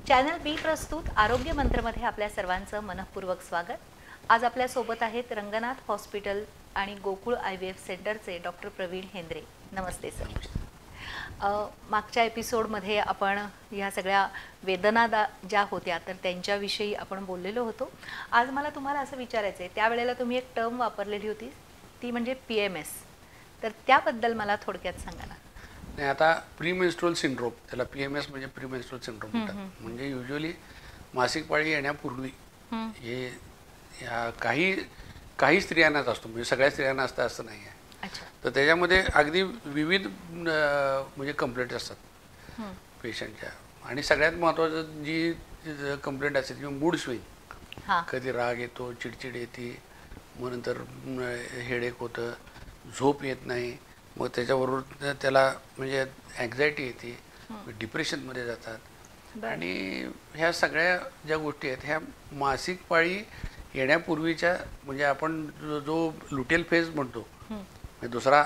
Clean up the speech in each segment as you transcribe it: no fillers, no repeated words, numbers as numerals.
Channel बी प्रस्तुत आरोग्य मंत्रमध्ये आपल्या सर्वांचं मनःपूर्वक स्वागत. आज आपल्या सोबत आहेत रंगनाथ हॉस्पिटल आणि गोकुळ IVF सेंटरचे डॉक्टर प्रवीण हेंद्रे. नमस्ते सर. मागच्या एपिसोडमध्ये आपण ह्या सगळ्या वेदना ज्या होत्या तर त्यांच्याविषयी आपण बोललेलो होतो. आज मला तुम्हाला असं विचारायचं आहे, त्यावेळेला तुम्ही एक टर्म वापरलेली होती, ती म्हणजे PMS. तर त्याबद्दल मला थोडक्यात सांगा ना. नाही, आता प्रीमेन्स्ट्रुअल सिंड्रोम, त्याला PMS म्हणजे प्रीमेन्स्ट्रुअल सिंड्रोम म्हणतात. म्हणजे युजली मासिक पाळी येण्यापूर्वी हे ह्या काही स्त्रियांनाच असतो, म्हणजे सगळ्या स्त्रियांना असतं असं नाही आहे. तर त्याच्यामध्ये अगदी विविध म्हणजे कंप्लेंट असतात पेशंटच्या. आणि सगळ्यात महत्त्वाचं जी कंप्लेंट असते ती मूड स्विंग. कधी राग येतो, चिडचिड येते, मग नंतर हेडेक होतं, झोप येत नाही, मग त्याच्याबरोबर त्याला म्हणजे ॲन्झायटी येते, डिप्रेशनमध्ये जातात. आणि ह्या सगळ्या ज्या गोष्टी आहेत ह्या मासिक पाळी येण्यापूर्वीच्या, म्हणजे आपण जो लुटेल फेज म्हणतो, म्हणजे दुसरा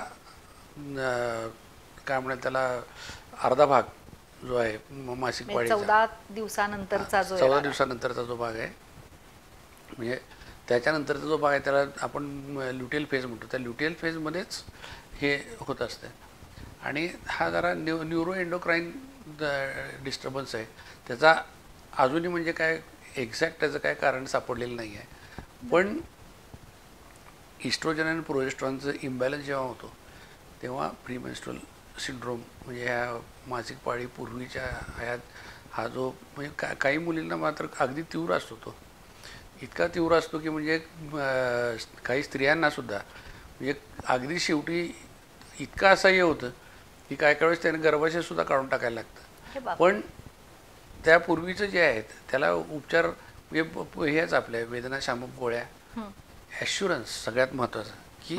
काय म्हणतात त्याला अर्धा भाग जो आहे मासिक पाळीचा, 14 दिवसानंतरचा जो भाग आहे, म्हणजे त्याच्यानंतरचा जो भाग आहे त्याला आपण ल्युटेल फेज म्हणतो. त्या ल्युटेल फेजमध्येच हे होत असतं. आणि हा जरा न्यूरो एंडोक्राईन डिस्टर्बन्स आहे. त्याचा अजूनही म्हणजे काय एक्झॅक्ट त्याचं काय कारण सापडलेलं नाही आहे. पण इस्ट्रोजन आणि प्रोजेस्ट्रॉनचं इम्बॅलन्स जेव्हा होतो तेव्हा प्रीमेन्स्ट्रुअल सिंड्रोम म्हणजे ह्या मासिक पाळी पूर्वीच्या ह्यात हा जो म्हणजे काही मुलींना मात्र अगदी तीव्र असतो. तो इतका तीव्र असतो की म्हणजे काही स्त्रियांनासुद्धा म्हणजे अगदी शेवटी इतका असह्य होतं की काय वेळेस त्याने गर्भाशयसुद्धा काढून टाकायला लागतं. पण त्यापूर्वीचं जे आहेत त्याला उपचार म्हणजे हेच आपल्या वेदनाशामक गोळ्या, ॲश्युरन्स सगळ्यात महत्त्वाचं की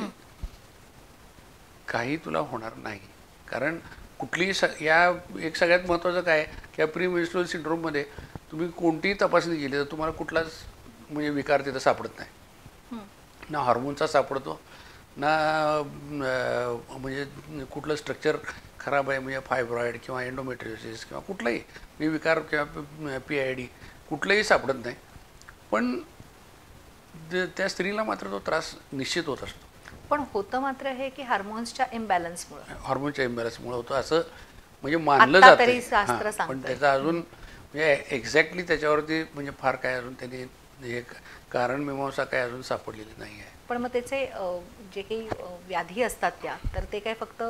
काही तुला होणार नाही. कारण कुठलीही या एक सगळ्यात महत्त्वाचं काय की प्रीमेन्स्ट्रुअल सिंड्रोममध्ये तुम्ही कोणतीही तपासणी केली तर तुम्हाला कुठलाच म्हणजे विकार तिथं सापडत नाही. ना हॉर्मोनचा सापडतो, ना म्हणजे कुठलं स्ट्रक्चर खराब आहे, म्हणजे फायब्रॉईड किंवा एंडोमेट्रियोसिस किंवा कुठलाही विकार किंवा PID कुठलंही सापडत नाही. पण त्या स्त्रीला मात्र तो त्रास निश्चित होत असतो. पण होतं मात्र हे की हार्मोन्सच्या इम्बॅलन्समुळे होतं असं म्हणजे मानलं जातं. पण त्याचं अजून म्हणजे एक्झॅक्टली त्याच्यावरती म्हणजे फार काय अजून त्यांनी हे कारण मीमांसा काय अजून सापडलेली नाही आहे. पण मग त्याचे जे काही व्याधी असतात त्या तर ते काय फक्त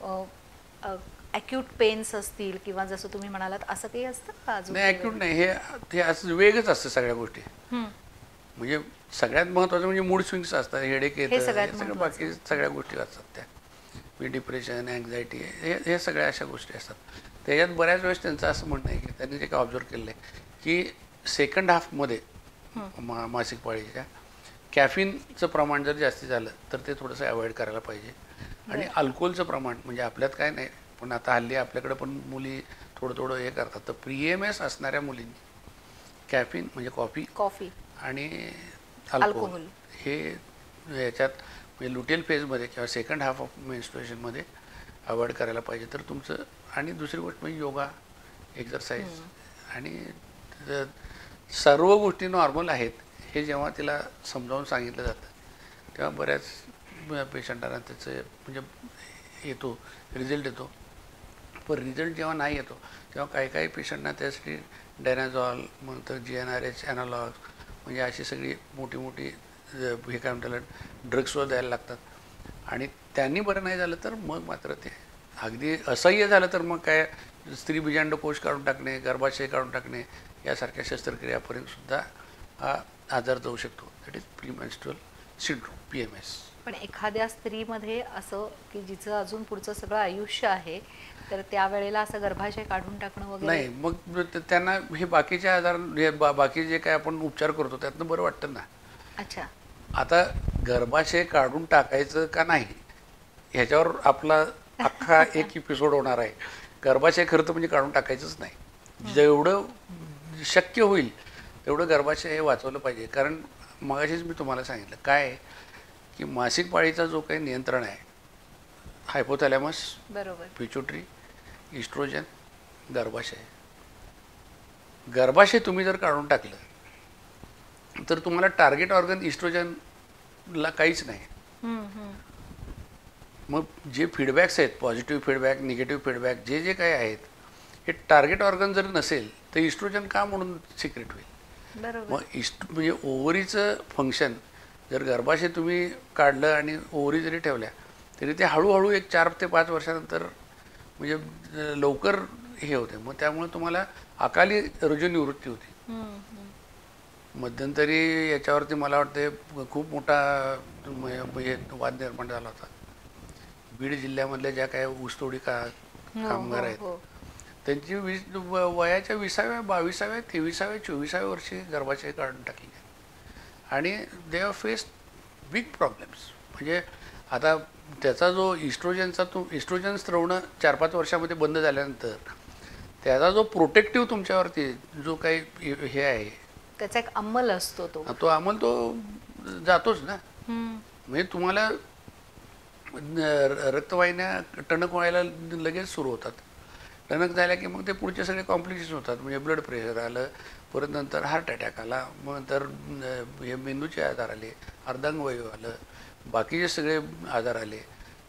ॲक्यूट पेन्स असतील किंवा जसं तुम्ही म्हणालात असं काही असतं का अजून? नाही, ॲक्यूट नाही, हे असं वेगच असतं सगळ्या गोष्टी. म्हणजे सगळ्यात महत्त्वाचं म्हणजे मूड स्विंग्स असतात, हेडेक येतं, सगळं बाकी सगळ्या गोष्टी असतात त्या, म्हणजे डिप्रेशन, अँझायटी, हे सगळ्या अशा गोष्टी असतात. त्याच्यात बऱ्याच वेळेस त्यांचं असं म्हणणं आहे की त्यांनी जे काय ऑब्झर्व केलं आहे की सेकंड हाफमध्ये मासिक पाळीच्या कॅफिनचं प्रमाण जर जास्त झालं तर ते थोडंसं अवॉइड करायला पाहिजे. आणि अल्कोहोलचं प्रमाण म्हणजे आपल्यात काय नाही, पण आता हल्ली आपल्याकडे पण मुली थोडं हे करतात. तर PMS असणाऱ्या मुलींनी कॅफिन म्हणजे कॉफी आणि अल्कोहोल हे याच्यात म्हणजे लुटेल फेजमध्ये किंवा सेकंड हाफ ऑफ मेन्स्ट्रुएशनमध्ये अवॉइड करायला पाहिजे. तर तुमचं आणि दुसरी गोष्ट म्हणजे योगा, एक्झरसाईज आणि सर्व गोष्टी नॉर्मल आहेत हे जेव्हा तिला समजावून सांगितलं जातं तेव्हा बऱ्याच पेशंटांना त्याचं म्हणजे रिझल्ट येतो. पण रिझल्ट जेव्हा नाही येतो तेव्हा काही पेशंटना त्यासाठी डॅनाझॉल, नंतर GnRH ॲनालॉग म्हणजे अशी सगळी मोठी हे काय म्हणतात ड्रग्सवर द्यायला लागतात. आणि त्यांनी बरं नाही झालं तर मग मात्र ते अगदी असह्य झालं तर मग काय स्त्रीबीजांड कोश काढून टाकणे, गर्भाशय काढून टाकणे यासारख्या शस्त्रक्रियापर्यंतसुद्धा हा आजार जाऊ शकतो. That is premenstrual syndrome, PMS. पण एखाद्या स्त्रीमध्ये असं की जिचं अजून पुढचं सगळं आयुष्य आहे तर त्यावेळेला असं गर्भाशय काढून टाकणं वगैरे नाही, मग त्यांना हे बाकीचे आजार बाकी जे काय आपण उपचार करतो त्यातनं बरं वाटतं ना. अच्छा, आता गर्भाशय काढून टाकायचं का नाही ह्याच्यावर आपला अख्खा एक एपिसोड होणार आहे. गर्भाशय खरं तर म्हणजे काढून टाकायचंच नाही. जेवढं शक्य होईल तेवढं गर्भाशय हे वाचवलं पाहिजे. कारण मगाशीच मी तुम्हाला सांगितलं काय की मासिक पाळीचा जो काही नियंत्रण आहे, हायपोथॅलॅमस, बरोबर, पिट्युटरी, इस्ट्रोजन, गर्भाशय, गर्भाशय तुम्ही जर काढून टाकलं तर तुम्हाला टार्गेट ऑर्गन इस्ट्रोजनला काहीच नाही. मग जे फीडबॅक्स आहेत, पॉझिटिव्ह फीडबॅक, निगेटिव्ह फीडबॅक, जे जे काही आहेत, हे टार्गेट ऑर्गन जर नसेल तर इस्ट्रोजन का म्हणून सिक्रेट होईल. मग म्हणजे ओव्हरीचं फंक्शन जर गर्भाशय तुम्ही काढलं आणि ओव्हरी जरी ठेवल्या तरी ते हळूहळू एक 4 ते 5 वर्षानंतर म्हणजे लवकर हे होते. मग त्यामुळे तुम्हाला अकाली रजोनिवृत्ती होती. मध्यंतरी याच्यावरती मला वाटते खूप मोठा म्हणजे वाद निर्माण झाला होता. बीड जिल्ह्यामधल्या ज्या काही ऊसतोडी कामगार आहेत त्यांची वयाच्या 20व्या, 22व्या, 23व्या, 24व्या वर्षी गर्भाशय काढून टाकली आणि they have faced big problems. म्हणजे आता त्याचा जो इस्ट्रोजन स्त्रवणं 4-5 वर्षामध्ये बंद झाल्यानंतर त्याचा जो प्रोटेक्टिव्ह तुमच्यावरती जो काही हे आहे त्याचा एक अंमल असतो, तो अंमल तो जातोच ना. म्हणजे तुम्हाला रक्तवाहिन्या टणक व्हायला लगेच सुरू होतात. टणक झाल्या की मग ते पुढचे सगळे कॉम्प्लिकेशन होतात. म्हणजे ब्लड प्रेशर आलं, परत नंतर हार्ट अटॅक आला, मग नंतर हे मेंदूचे आजार आले, अर्धांगवायू आलं, बाकीचे सगळे आजार आले.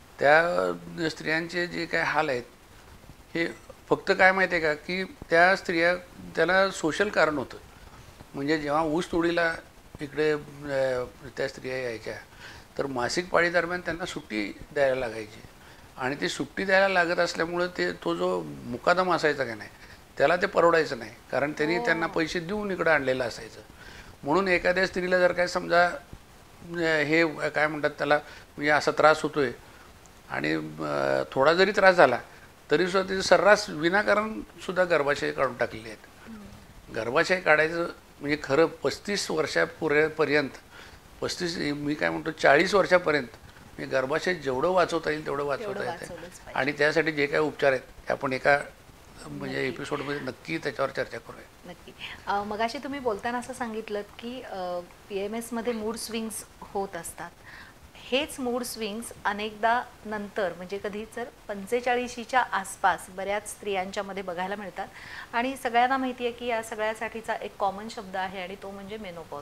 त्या स्त्रियांचे जे काय हाल आहेत हे फक्त काय माहिती आहे का की त्या स्त्रिया त्याला सोशल कारण होतं. म्हणजे जेव्हा ऊस तोडीला इकडे त्या स्त्रिया यायच्या तर मासिक पाळी दरम्यान त्यांना सुट्टी द्यायला लागायची आणि ती सुट्टी द्यायला लागत असल्यामुळं तो जो मुकादम असायचा का नाही त्याला ते परवडायचं नाही, कारण त्यांनी त्यांना पैसे देऊन इकडं आणलेलं असायचं. म्हणून एखाद्या स्त्रीला जर काय समजा हे काय म्हणतात त्याला म्हणजे असा त्रास होतोय आणि थोडा जरी त्रास झाला तरीसुद्धा ते सर्रास विनाकारण सुद्धा गर्भाशय काढून टाकलेले आहेत. गर्भाशय काढायचं म्हणजे खरं 35 वर्षापर्यंत 35 मी काय म्हणतो 40 वर्षापर्यंत म्हणजे गर्भाशय जेवढं वाचवता येईल तेवढं वाचवता येतं. आणि त्यासाठी जे काही उपचार आहेत ते आपण एका म्हणजे एपिसोडमध्ये नक्की त्याच्यावर चर्चा करूया. नक्की. मगाशी तुम्ही बोलताना असं सांगितलं की PMS मध्ये मूड स्विंग्स होत असतात. हेच मूड स्विंग्स अनेकदा नंतर म्हणजे कधी तर 45च्या आसपास बऱ्याच स्त्रियांच्यामध्ये बघायला मिळतात आणि सगळ्यांना माहिती आहे की या सगळ्यासाठीचा एक कॉमन शब्द आहे आणि तो म्हणजे मेनोपॉज.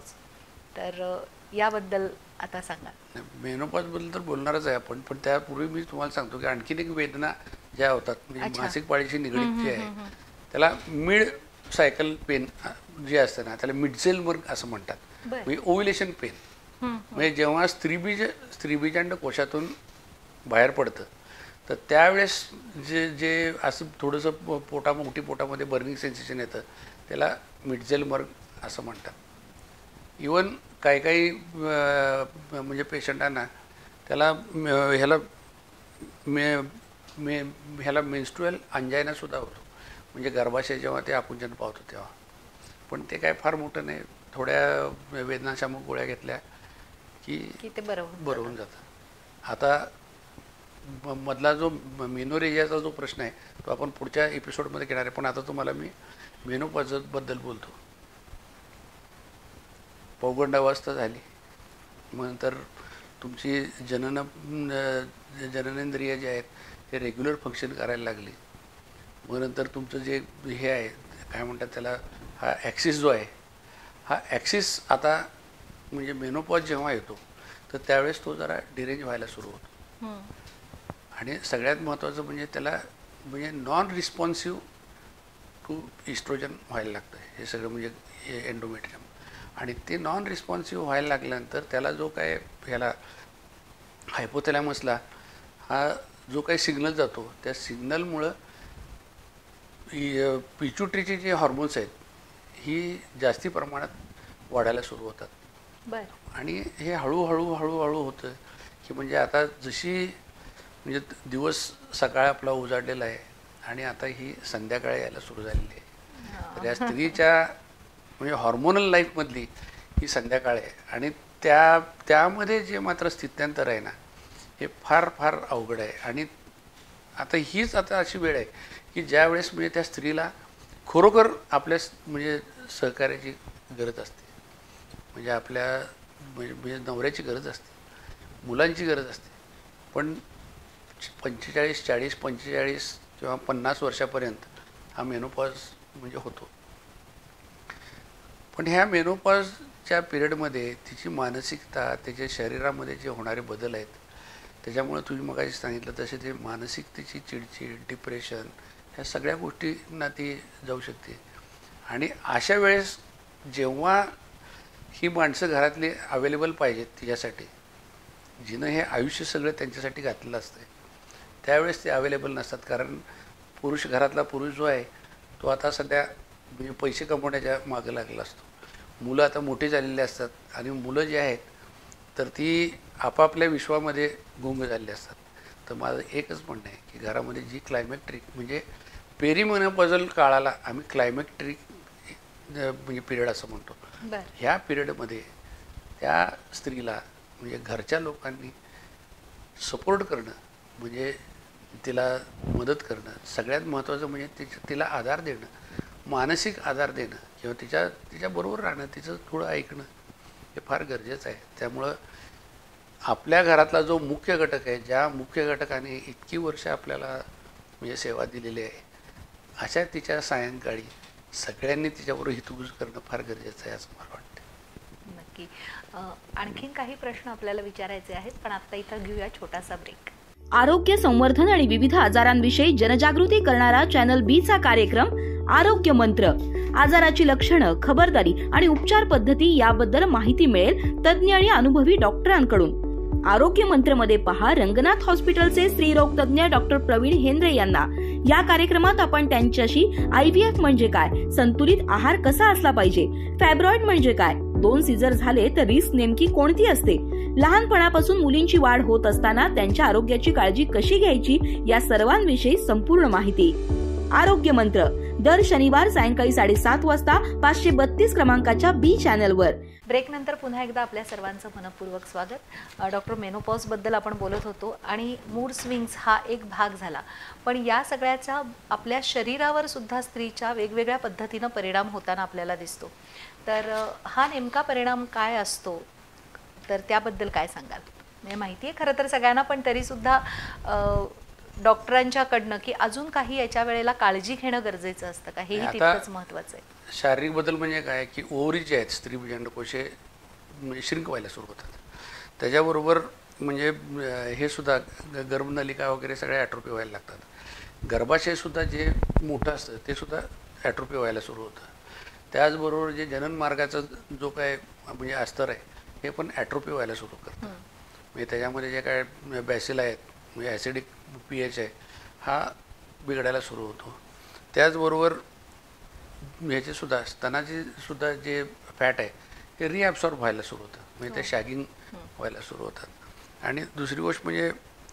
तर याबद्दल आता सांगा. मेनोपॉजबद्दल तर बोलणारच आहे आपण, पण त्यापूर्वी मी तुम्हाला सांगतो की आणखीन एक वेदना ज्या होतात म्हणजे मासिक पाळीशी निगडीत जी आहे त्याला मिड सायकल पेन जे असतं ना त्याला मिडसेल मर्ग असं म्हणतात. म्हणजे ओव्युलेशन पेन. म्हणजे जेव्हा स्त्रीबीजांड कोशातून बाहेर पडतं तर त्यावेळेस जे असं थोडंसं मोठी पोटामध्ये बर्निंग सेन्सेशन येतं त्याला मिडसेल मर्ग असं म्हणतात. इवन काही म्हणजे पेशंटांना त्याला ह्याला मेन्स्ट्रुअल अंजायनासुद्धा होतो. म्हणजे गर्भाशय जेव्हा ते आकुंचन पावतो तेव्हा. पण ते काय फार मोठं नाही, थोड्या वेदनाशामक गोळ्या घेतल्या की ते बरं होऊन जातं. आता मधला जो मेनोरेजियाचा जो प्रश्न आहे तो आपण पुढच्या एपिसोडमध्ये घेणार आहे, पण आता तुम्हाला मी मेनोपॉजबद्दल बोलतो. पौगंडावस्था झाली, मग नंतर तुमची जननेंद्रिय जे आहेत ते रेग्युलर फंक्शन करायला लागली. मग नंतर तुमचं जे हे आहे काय म्हणतात त्याला हा ॲक्सिस जो आहे हा ॲक्सिस आता म्हणजे मेनोपॉज जेव्हा येतो तर त्यावेळेस तो जरा डिरेंज व्हायला सुरू होतो. आणि सगळ्यात महत्त्वाचं म्हणजे त्याला म्हणजे नॉन रिस्पॉन्सिव्ह टू इस्ट्रोजन व्हायला लागतं हे सगळं म्हणजे एंडोमेट्रियम. आणि ते नॉन रिस्पॉन्सिव्ह व्हायला लागल्यानंतर त्याला जो काय ह्याला हायपोथॅलॅमसला हा जो काही सिग्नल जातो त्या सिग्नलमुळं पिच्युटरीचे जे हॉर्मोन्स आहेत ही जास्ती प्रमाणात वाढायला सुरू होतात. आणि हे हळूहळू होतं की म्हणजे आता जशी म्हणजे दिवस सकाळ आपला उजाडलेला आहे आणि आता ही संध्याकाळी यायला सुरू झालेली आहे. तर या स्त्रीच्या म्हणजे हॉर्मोनल लाईफमधली ही संध्याकाळ आहे आणि त्यामध्ये जे मात्र स्थित्यंतर आहे ना हे फार फार अवघड आहे. आणि आता हीच आता अशी वेळ आहे की ज्या वेळेस म्हणजे त्या स्त्रीला खरोखर आपल्या म्हणजे सहकार्याची गरज असते. म्हणजे आपल्या म्हणजे नवऱ्याची गरज असते, मुलांची गरज असते. पण 45, 40, 45 किंवा 50 वर्षापर्यंत हा मेनोपॉज म्हणजे होतो. पण ह्या मेनोपॉजच्या पिरियडमध्ये तिची मानसिकता, त्याच्या शरीरामध्ये जे होणारे बदल आहेत, त्याच्यामुळे तुम्ही मगाशी सांगितलं तसे ते मानसिकतेची चिडचिड, डिप्रेशन, ह्या सगळ्या गोष्टींना ती जाऊ शकते. आणि अशा वेळेस जेव्हा ही माणसं घरातली अवेलेबल पाहिजेत तिच्यासाठी, जिनं हे आयुष्य सगळं त्यांच्यासाठी घातलेलं असतं, त्यावेळेस ते अवेलेबल नसतात. कारण घरातला पुरुष जो आहे तो आता सध्या म्हणजे पैसे कमवण्याच्या मागं लागलेला असतो. मुलं आता मोठी झालेली असतात आणि मुलं जी आहेत तर ती आपापल्या विश्वामध्ये गुंग झालेली असतात. तर माझं एकच म्हणणं आहे की घरामध्ये जी क्लायमॅक्ट्रिक म्हणजे पेरिमेनोपॉजल काळाला आम्ही क्लायमॅक्ट्रिक म्हणजे पिरियड असं म्हणतो, ह्या पिरियडमध्ये त्या स्त्रीला म्हणजे घरच्या लोकांनी सपोर्ट करणं, म्हणजे तिला मदत करणं, सगळ्यात महत्त्वाचं म्हणजे तिला आधार देणं, मानसिक आधार देणं किंवा तिच्याबरोबर राहणं, तिचं थोडं ऐकणं हे फार गरजेचं आहे. त्यामुळं आपल्या घरातला जो मुख्य घटक आहे, ज्या मुख्य घटकाने इतकी वर्ष आपल्याला म्हणजे सेवा दिलेली आहे, अशा तिच्या सायंकाळी सगळ्यांनी तिच्याबरोबर हितगुज करणं फार गरजेचं आहे असं मला वाटतं. नक्की. आणखीन काही प्रश्न आपल्याला विचारायचे आहेत, पण आता इथं घेऊया छोटासा ब्रेक. आरोग्य संवर्धन आणि विविध आजारांविषयी जनजागृती करणारा चॅनल बी चा कार्यक्रम आरोग्य मंत्र. आजाराची लक्षणं, खबरदारी आणि उपचार पद्धती याबद्दल माहिती मिळेल तज्ज्ञ आणि अनुभवी डॉक्टरांकडून. आरोग्य मंत्र मध्ये पहा रंगनाथ हॉस्पिटलचे स्त्रीरोग तज्ज्ञ डॉक्टर प्रवीण हेंद्रे यांना. या कार्यक्रमात आपण त्यांच्याशी IVF म्हणजे काय, संतुलित आहार कसा असला पाहिजे, फायब्रॉइड म्हणजे काय, 2 सीझर झाले तर रिस्क नेमकी कोणती असते, लहानपणापासून मुलींची वाढ होत असताना त्यांच्या आरोग्याची काळजी कशी घ्यायची, या सर्वांविषयी संपूर्ण माहिती. आरोग्य मंत्र दर शनिवार सायंकाळी 7:30 वाजता 532 क्रमांकाच्या बी चॅनलवर. ब्रेक नंतर पुन्हा एकदा आपल्या सर्वांचं मनपूर्वक स्वागत. डॉक्टर, मेनोपॉज बद्दल आपण बोलत होतो आणि मूड स्विंग्स हा एक भाग झाला, पण या सगळ्याचा आपल्या शरीरावर सुद्धा स्त्रीच्या वेगवेगळ्या पद्धतीनं परिणाम होताना आपल्याला दिसतो. तर हा नेमका परिणाम काय असतो, तर त्याबद्दल काय सांगाल? म्हणजे माहिती आहे खरं तर सगळ्यांना, पण तरीसुद्धा डॉक्टरांच्याकडनं की अजून काही याच्या वेळेला काळजी घेणं गरजेचं असतं का, हेही तितकंच महत्त्वाचं आहे. शारीरिक बदल म्हणजे काय की ओव्हरी जे आहेत स्त्रीबीज अंडकोशे म्हणजे श्रिंक व्हायला सुरू होतात. त्याच्याबरोबर म्हणजे हे सुद्धा गर्भनलिका वगैरे सगळे ॲट्रोफी व्हायला लागतात. गर्भाशयसुद्धा जे मोठं असतं ते सुद्धा ॲट्रोफी व्हायला सुरू होतं. त्याचबरोबर जे जनन मार्गाचा जो काय म्हणजे अस्तर आहे हे पण ॲट्रोफी व्हायला सुरू करतं. म्हणजे त्याच्यामध्ये जे काय बॅसिल आहेत म्हणजे ॲसिडिक pH आहे हा बिघडायला सुरू होतो. त्याचबरोबर ह्याचे सुद्धा स्तनाचे सुद्धा जे फॅट आहे ते रिॲब्सॉर्ब व्हायला सुरू होतं, म्हणजे ते शॅगिंग व्हायला सुरू होतात. आणि दुसरी गोष्ट म्हणजे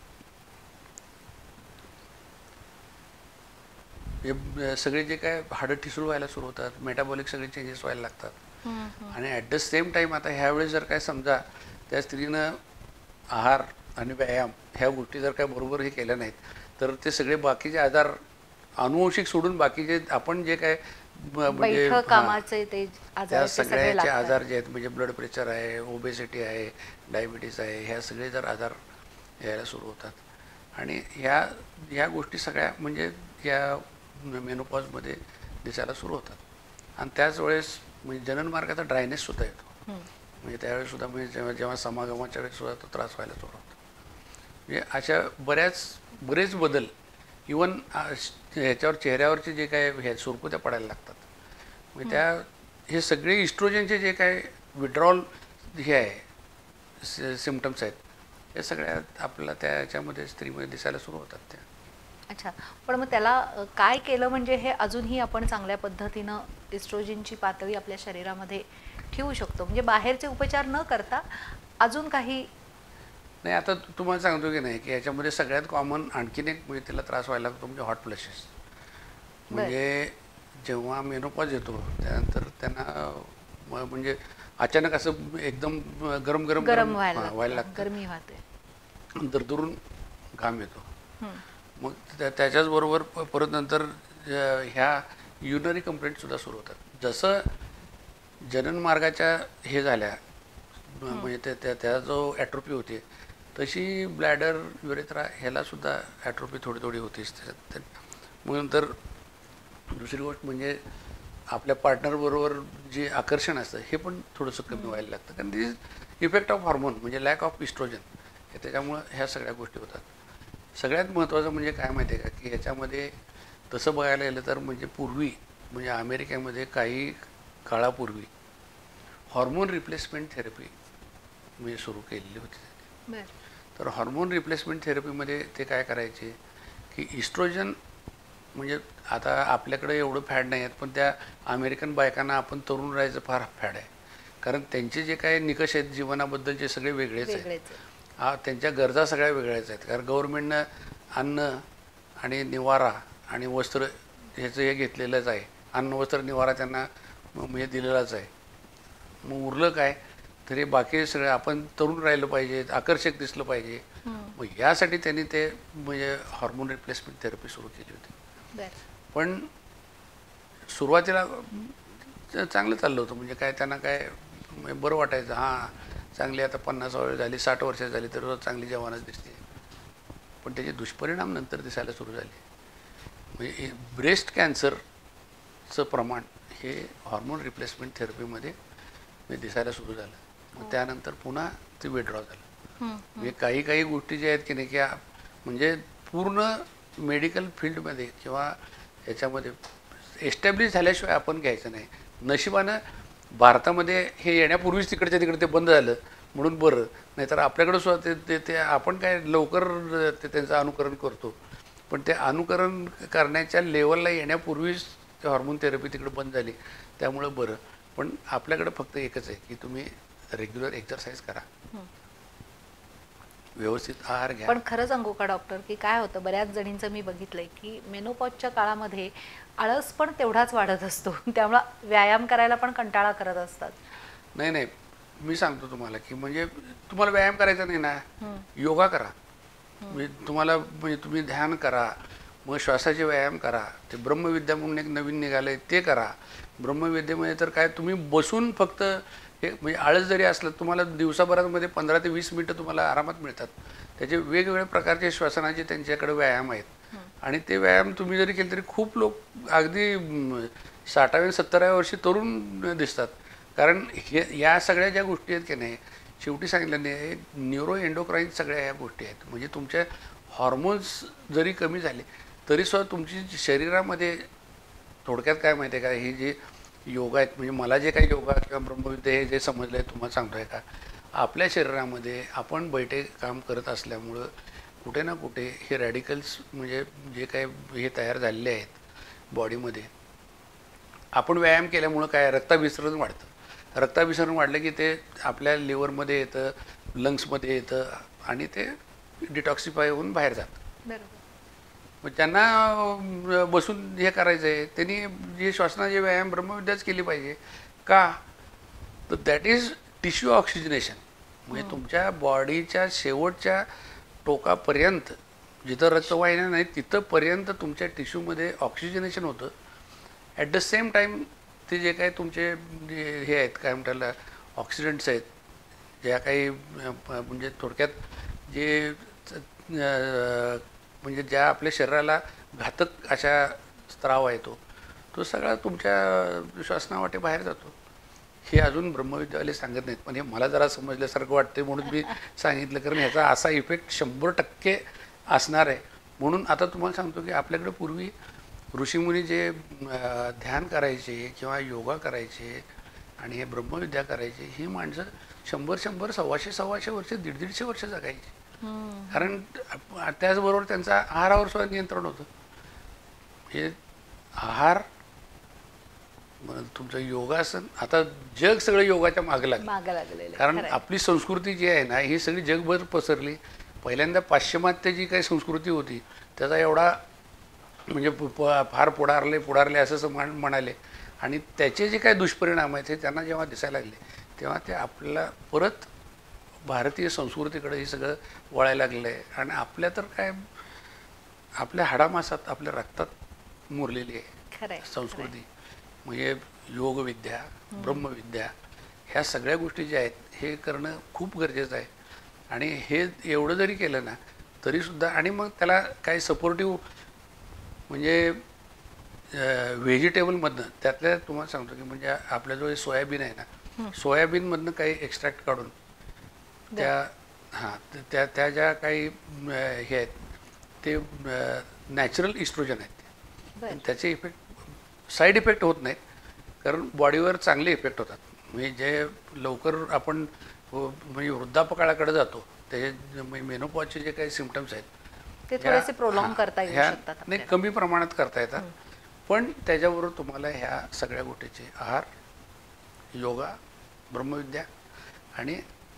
सगळे जे काय हाडं ठिसूळ व्हायला सुरू होतात, मेटाबॉलिक सगळे चेंजेस व्हायला लागतात. आणि ॲट द सेम टाईम आता ह्यावेळेस जर काय समजा त्या स्त्रीनं आहार आणि व्यायाम ह्या गोष्टी जर काय बरोबर हे केल्या नाहीत तर ते सगळे बाकीचे आजार अनुवंशिक सोडून बाकीचे आपण जे काय म्हणजे त्या सगळ्याचे आजार जे आहेत म्हणजे ब्लड प्रेशर आहे, ओबेसिटी आहे, डायबिटीस आहे, ह्या सगळे जर आजार यायला सुरू होतात. आणि ह्या गोष्टी सगळ्या म्हणजे या मेनोपॉजमध्ये दिसायला सुरू होतात. आणि त्याच वेळेस म्हणजे जनन मार्गाचा ड्रायनेससुद्धा येतो. म्हणजे त्यावेळेससुद्धा म्हणजे जेव्हा समागमाच्या वेळेस सुद्धा तो त्रास व्हायला सुरू होतो. म्हणजे अशा बरेच बदल इवन ह्याच्यावर चेहऱ्यावरचे जे काय हे सुरकुत्या पडायला लागतात. म्हणजे हे सगळे इस्ट्रोजनचे जे काय विड्रॉल हे आहे सिम्पटम्स आहेत हे सगळ्या आपल्याला त्याच्यामध्ये स्त्रीमध्ये दिसायला सुरू होतात त्या. अच्छा, पण मग त्याला काय केलं म्हणजे हे अजूनही आपण चांगल्या पद्धतीनं इस्ट्रोजनची पातळी आपल्या शरीरामध्ये ठेवू शकतो, म्हणजे बाहेरचे उपचार न करता अजून काही नाही. आता तुम्हाला सांगतो की नाही की याच्यामध्ये सगळ्यात कॉमन आणखीन एक म्हणजे तिला त्रास व्हायला लागतो म्हणजे हॉट फ्लॅशेस. म्हणजे जेव्हा मेनोपॉज येतो त्यानंतर त्यांना म्हणजे अचानक असं एकदम गरम व्हायला लागतं, गरमी वाहते, दरदरून घाम येतो. मग त्याच्याचबरोबर परत नंतर ह्या युरिनरी कंप्लेंटसुद्धा सुरू होतात. जसं जनन मार्गाच्या हे झाल्या म्हणजे त्या जो ॲट्रोफी होते तशी ब्लॅडर, युरेथ्रा ह्यालासुद्धा ॲट्रोफी थोडी होतीच त्याच्यात. मग नंतर दुसरी गोष्ट म्हणजे आपल्या पार्टनरबरोबर जे आकर्षण असतं हे पण थोडंसं कमी व्हायला लागतं, कारण दिस इफेक्ट ऑफ हार्मोन म्हणजे लॅक ऑफ इस्ट्रोजन हे, त्याच्यामुळं ह्या सगळ्या गोष्टी होतात. सगळ्यात महत्त्वाचं म्हणजे काय माहिती आहे का, की ह्याच्यामध्ये तसं बघायला गेलं तर म्हणजे पूर्वी म्हणजे अमेरिकेमध्ये काही काळापूर्वी हॉर्मोन रिप्लेसमेंट थेरपी म्हणजे सुरू केलेली होती. तर हॉर्मोन रिप्लेसमेंट थेरपीमध्ये ते काय करायचे की इस्ट्रोजन म्हणजे आता आपल्याकडे एवढं फॅड नाही आहेत, पण त्या अमेरिकन बायकांना आपण तरुण राहायचं फार फॅड आहे, कारण त्यांचे जे काही निकष आहेत जीवनाबद्दलचे सगळे वेगळेच आहेत. त्यांच्या गरजा सगळ्या वेगळ्याच आहेत, कारण गव्हर्नमेंटनं अन्न आणि निवारा आणि वस्त्र ह्याचं हे घेतलेलंच आहे. अन्न वस्त्र निवारा त्यांना म्हणजे दिलेलाच आहे. मग उरलं काय तर हे बाकी सगळं आपण तरुण राहिलं पाहिजे, आकर्षक दिसलं पाहिजे. मग यासाठी त्यांनी ते म्हणजे हॉर्मोन रिप्लेसमेंट थेरपी सुरू केली होती. पण सुरुवातीला चांगलं चाललं होतं, म्हणजे काय त्यांना काय बरं वाटायचं, हां चांगली आता 50 वर्ष झाली 60 वर्ष झाली तर चांगली जवानच दिसते. पण त्याचे दुष्परिणाम नंतर दिसायला सुरू झाले. म्हणजे ब्रेस्ट कॅन्सरचं प्रमाण हे हॉर्मोन रिप्लेसमेंट थेरपीमध्ये दिसायला सुरू झालं. मग त्यानंतर पुन्हा ते विड्रॉ झालं. म्हणजे काही गोष्टी ज्या आहेत की नाही, की म्हणजे पूर्ण मेडिकल फील्डमध्ये किंवा याच्यामध्ये एस्टॅब्लिश झाल्याशिवाय आपण घ्यायचं नाही. नशिबानं भारतामध्ये हे येण्यापूर्वीच तिकडच्या तिकडे ते बंद झालं म्हणून बरं, नाहीतर आपल्याकडं सुद्धा ते आपण काय लवकर ते त्यांचं अनुकरण करतो, पण ते अनुकरण करण्याच्या लेवलला येण्यापूर्वीच ते हॉर्मोन थेरपी तिकडे बंद झाली, त्यामुळं बरं. पण आपल्याकडं फक्त एकच आहे की तुम्ही रेग्युलर एक्सरसाइज करा, व्यवस्थित आहार घ्या. पण खरं सांगू का डॉक्टर, की काय होतं बऱ्याच जणींचं मी बघितलंय की मेनोपॉजच्या काळामध्ये आळस पण तेवढाच वाढत असतो, त्यामुळे व्यायाम करायला पण कंटाळा करत असतात. नाही मी सांगतो तुम्हाला की म्हणजे तुम्हाला व्यायाम करायचा नाही ना, योगा करा. म्हणजे तुम्हाला म्हणजे तुम्ही ध्यान करा, मग श्वासाचे व्यायाम करा. ते ब्रह्मविद्या म्हणून एक नवीन निघालंय ते करा. ब्रह्मविद्येमध्ये तर काय तुम्ही बसून फक्त हे म्हणजे आळस जरी असलं तुम्हाला दिवसाभरामध्ये 15 ते 20 मिनटं तुम्हाला आरामात मिळतात. त्याचे वेगवेगळ्या प्रकारचे श्वसनाचे त्यांच्याकडे व्यायाम आहेत, आणि ते व्यायाम तुम्ही जरी केले तरी खूप लोक अगदी 60व्या 70व्या वर्षी तरुण दिसतात. कारण हे या सगळ्या ज्या गोष्टी आहेत की नाही, शेवटी सांगितलं नाही, न्यूरो एंडोक्राईन सगळ्या ह्या गोष्टी आहेत. म्हणजे तुमच्या हॉर्मोन्स जरी कमी झाले तरीसुद्धा तुमची शरीरामध्ये थोडक्यात काय माहिती आहे का, हे जे योगा आहेत म्हणजे मला जे काही योगा किंवा ब्रह्मविद्या हे जे समजलं आहे तुम्हाला सांगतो आहे का, आपल्या शरीरामध्ये आपण बैठे काम करत असल्यामुळं कुठे ना कुठे हे रॅडिकल्स म्हणजे जे काही हे तयार झालेले आहेत बॉडीमध्ये, आपण व्यायाम केल्यामुळं काय रक्ताभिसरण वाढतं. रक्ताभिसरण वाढलं की ते आपल्या लिव्हरमध्ये येतं, लंग्समध्ये येतं, आणि ते डिटॉक्सिफाय होऊन बाहेर जातं. मग ज्यांना बसून हे करायचं आहे त्यांनी जे श्वासनाचे व्यायाम ब्रह्मविद्याच केली पाहिजे का, तर दॅट इज टिश्यू ऑक्सिजनेशन. म्हणजे तुमच्या बॉडीच्या शेवटच्या टोकापर्यंत जिथं रक्तवाहिन्या नाही तिथंपर्यंत तुमच्या टिश्यूमध्ये ऑक्सिजनेशन होतं. ॲट द सेम टाईम ते जे काही तुमचे जे हे आहेत काय म्हणताला ऑक्सिडंट्स आहेत, ज्या काही म्हणजे थोडक्यात जे म्हणजे ज्या आपल्या शरीराला घातक अशा स्त्राव आहे तो सगळा तुमच्या श्वासनावाटे बाहेर जातो. हे अजून ब्रह्मविद्यावाले सांगत नाहीत, पण हे मला जरा समजल्यासारखं वाटते म्हणून मी सांगितलं, कारण ह्याचा असा इफेक्ट 100% असणार आहे. म्हणून आता तुम्हाला सांगतो की आपल्याकडे पूर्वी ऋषीमुनी जे ध्यान करायचे किंवा योगा करायचे आणि हे ब्रह्मविद्या करायचे, ही माणसं 100 125 वर्ष 150 वर्ष जगायची. कारण त्याचबरोबर त्यांचा आहारावर सुद्धा नियंत्रण होतं. हे आहार, तुमचं योगासन, आता जग सगळं योगाच्या मागे लागलं. कारण आपली संस्कृती जी आहे ना ही सगळी जगभर पसरली. पहिल्यांदा पाश्चिमात्य जी काही संस्कृती होती त्याचा एवढा म्हणजे फार पुढारले असं म्हणाले, आणि त्याचे जे काही दुष्परिणाम आहेत हे त्यांना जेव्हा दिसायला लागले तेव्हा ते आपल्याला परत भारतीय संस्कृतीकडे हे सगळं वळायला लागलं आहे. आणि आपल्या तर काय आपल्या हाडामासात आपल्या रक्तात मुरलेली आहे संस्कृती. म्हणजे योगविद्या, ब्रह्मविद्या ह्या सगळ्या गोष्टी ज्या आहेत हे करणं खूप गरजेचं आहे. आणि हे एवढं जरी केलं ना तरीसुद्धा, आणि मग त्याला काही सपोर्टिव्ह म्हणजे व्हेजिटेबलमधनं त्यातल्या तुम्हाला सांगतो की म्हणजे आपल्या जो सोयाबीन आहे ना, सोयाबीनमधनं काही एक्स्ट्रॅक्ट काढून त्या ज्या काही हे आहेत ते नॅचरल इस्ट्रोजन आहेत, त्याचे इफेक्ट साईड इफेक्ट होत नाहीत, कारण बॉडीवर चांगले इफेक्ट होतात. म्हणजे जे लवकर आपण म्हणजे वृद्धापकाळाकडे जातो त्याचे मेनोपॉजचे जे काही सिम्पटम्स आहेत ते थोडेसे प्रोलॉंग करता येऊ शकतात, नाही कमी प्रमाणात करता येतात. पण त्याच्याबरोबर तुम्हाला ह्या सगळ्या गोष्टीचे आहार, योगा, ब्रह्मविद्या आणि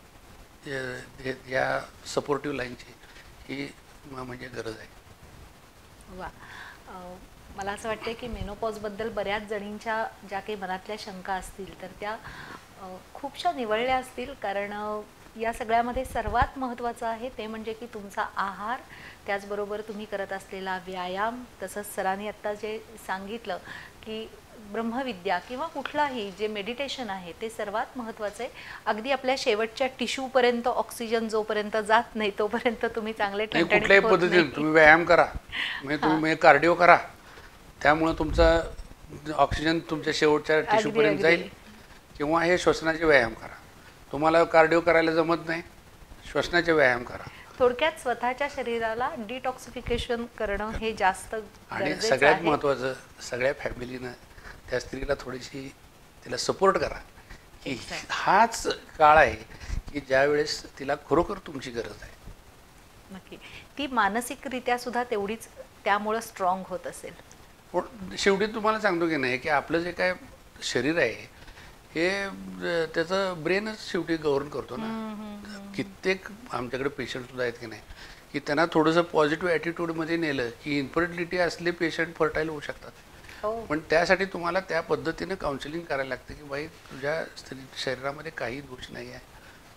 या सपोर्टिव्ह लाईनची ही म्हणजे गरज आहे. वा, मला असं वाटतं की मेनोपॉजबद्दल बऱ्याच जणींच्या ज्या काही मनातल्या शंका असतील तर त्या खूपशा निवळल्या असतील, कारण या सगळ्यामध्ये सर्वात महत्त्वाचं आहे ते म्हणजे की तुमचा आहार, त्याचबरोबर तुम्ही करत असलेला व्यायाम, तसंच सरांनी आत्ता जे सांगितलं की ब्रह्मविद्या किंवा कुठलाही जे मेडिटेशन आहे ते सर्वात महत्त्वाचं आहे. अगदी आपल्या शेवटच्या टिश्यूपर्यंत ऑक्सिजन जोपर्यंत जात नाही तोपर्यंत तुम्ही चांगले कुठल्याही पद्धतीने तुम्ही व्यायाम करा, म्हणजे तुम्ही कार्डिओ करा, त्यामुळे तुमचा ऑक्सिजन तुमच्या शेवटच्या टिश्यूपर्यंत जाईल. किंवा हे श्वसनाचे व्यायाम करा. तुम्हाला कार्डिओ करायला जमत नाही, श्वसनाचे व्यायाम करा. थोडक्यात स्वतःच्या शरीराला डिटॉक्सिफिकेशन करणं हे जास्त आणि सगळ्यात महत्त्वाचं, सगळ्या फॅमिलीनं त्या स्त्रीला थोडीशी तिला सपोर्ट करा की हाच काळ आहे की ज्यावेळेस तिला खरोखर तुमची गरज आहे. नक्की ती मानसिकरित्या सुद्धा तेवढीच त्यामुळे स्ट्रॉंग होत असेल. पण शेवटी तुम्हाला सांगतो की नाही की आपलं जे काय शरीर आहे हे त्याचं ब्रेनच शेवटी गव्हर्न करतो ना. कित्येक आमच्याकडे पेशंट सुद्धा आहेत की नाही की त्यांना थोडंसं पॉझिटिव्ह ॲटिट्यूडमध्ये नेलं की इन्फर्टिलिटी असले पेशंट फर्टाईल होऊ शकतात. पण त्यासाठी तुम्हाला त्या पद्धतीनं काउन्सिलिंग करायला लागतं की बाई तुझ्या शरीरामध्ये काही दोष नाही आहे,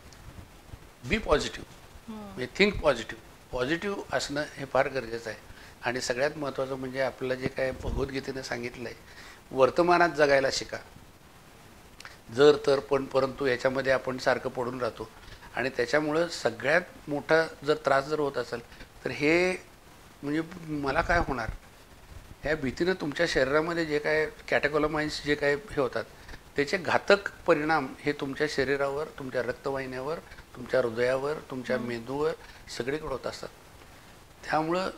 बी पॉझिटिव्ह, म्हणजे थिंक पॉझिटिव्ह. पॉझिटिव्ह असणं हे फार गरजेचं आहे. आणि सगळ्यात महत्त्वाचं म्हणजे आपलं जे काय भगवद्गीतेनं सांगितलं आहे, वर्तमानात जगायला शिका. जर तर पण परंतु याच्यामध्ये आपण सारखं पडून राहतो आणि त्याच्यामुळं सगळ्यात मोठा जर त्रास जर होत असेल तर हे म्हणजे मला काय होणार ह्या भीतीनं तुमच्या शरीरामध्ये जे काय कॅटेकोलामाइन्स जे काय हे होतात त्याचे घातक परिणाम हे तुमच्या शरीरावर, तुमच्या रक्तवाहिन्यावर, तुमच्या हृदयावर, तुमच्या मेंदूवर सगळीकडे होत असतात. त्यामुळं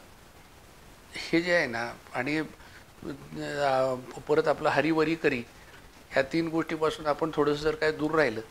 हे जे आहे ना, आणि परत आपलं हरिवरी करी ह्या 3 गोष्टीपासून आपण थोडंसं जर काय दूर राहिलं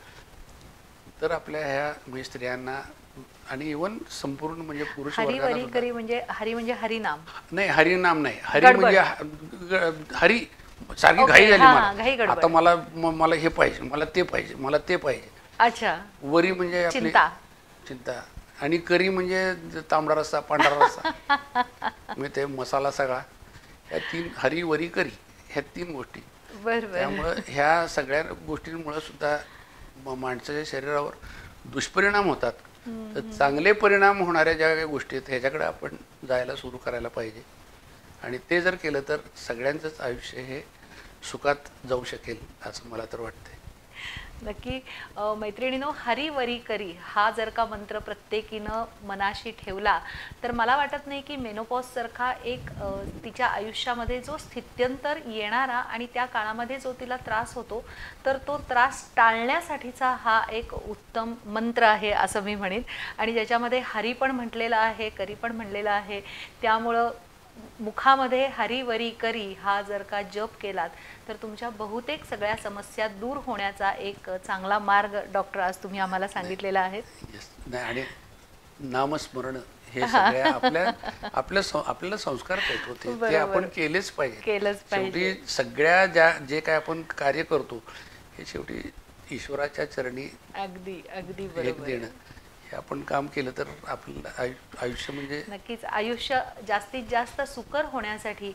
तर आपल्या ह्या म्हणजे स्त्रियांना आणि इव्हन संपूर्ण म्हणजे पुरुष हरिवरी म्हणजे हरी म्हणजे हरिनाम नाही, हरिनाम नाही, हरी म्हणजे हरी सारखी घाई झाली मला, आता मला हे पाहिजे, मला ते पाहिजे, मला ते पाहिजे. अच्छा. वरी म्हणजे आपली चिंता आणि करी म्हणजे तांबडा रस्सा, पांढरा रस्सा, म्हणजे ते मसाला सगळा. ह्या 3 हरी वरी करी ह्या 3 गोष्टी. त्यामुळं ह्या सगळ्या गोष्टींमुळे सुद्धा माणसाच्या शरीरावर दुष्परिणाम होतात. तर चांगले परिणाम होणाऱ्या ज्या काही गोष्टी आहेत ह्याच्याकडे आपण जायला सुरू करायला पाहिजे. आणि ते जर केलं तर सगळ्यांचंच आयुष्य हे सुखात जाऊ शकेल असं मला तर वाटतंय. नक्की मैत्रिणीनो, हरिवरी करी हा जर का मंत्र प्रत्येकीनं मनाशी ठेवला तर मला वाटत नाही की मेनोपॉज सारखा एक तिच्या आयुष्यामध्ये जो स्थित्यंतर येणारा आणि त्या काळामध्ये जो तिला त्रास होतो तर तो त्रास टाळण्यासाठीचा हा एक उत्तम मंत्र आहे असं मी म्हणेन. आणि ज्याच्यामध्ये हरी पण म्हटलेला आहे, करी पण म्हटलेला आहे. त्यामुळं मुखामध्ये हरिवरी करी हा जर का जप केलात तर तुमच्या बहुतेक सगळ्या समस्या दूर होण्याचा एक चांगला मार्ग डॉक्टर आज तुम्ही आम्हाला सांगितलेला आहे. आणि नामस्मरण हे सगळ्या आपल्याला संस्कार होते ते आपण केलेच पाहिजे. शेवटी सगळ्या जे काय आपण कार्य करतो हे शेवटी ईश्वराच्या चरणी अगदी अगदी एक देणं हे आपण काम केलं तर आपलं आयुष्य म्हणजे नक्कीच आयुष्य जास्तीत जास्त सुकर होण्यासाठी,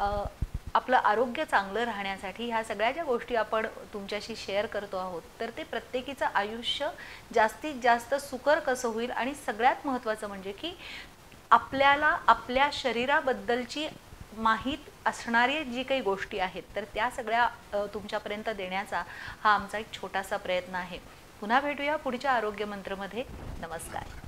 आपलं आरोग्य चांगलं राहण्यासाठी ह्या सगळ्या ज्या गोष्टी आपण तुमच्याशी शेअर करतो आहोत तर ते प्रत्येकीचं आयुष्य जास्तीत जास्त सुकर कसं होईल आणि सगळ्यात महत्त्वाचं म्हणजे की आपल्याला आपल्या शरीराबद्दलची माहीत असणारी जी काही गोष्टी आहेत तर त्या सगळ्या तुमच्यापर्यंत देण्याचा हा आमचा एक छोटासा प्रयत्न आहे. पुन्हा भेटूया पुढच्या आरोग्य मंत्रमध्ये. नमस्कार.